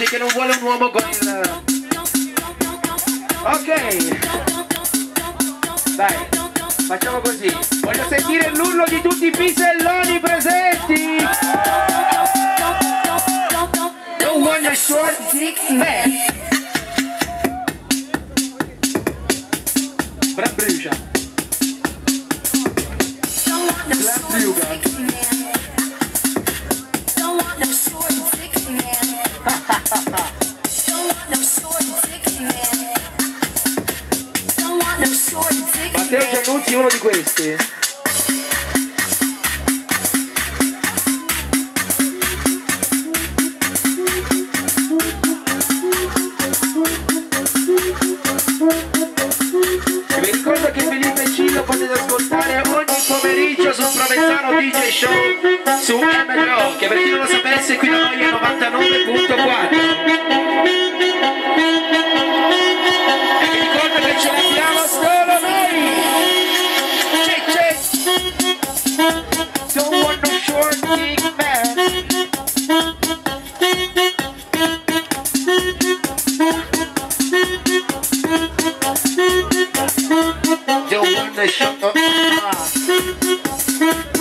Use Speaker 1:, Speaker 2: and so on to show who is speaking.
Speaker 1: dice che non vuole un uomo con il... Ok, dai, facciamo così. Voglio sentire l'urlo di tutti i piselloni presenti. Don't want a short dick man. Brabrucia. Brabruca. Matteo Giannuzzi, uno di questi. Vi ricordo che Filippo e Cillo potete ascoltare ogni pomeriggio sul Provenzano DJ Show su MDO, che per chi non lo sapesse qui da noi è 99.4. E vi ricordo che ce l'abbiamo solo noi. Don't want no short dick man. Don't want no short dick man.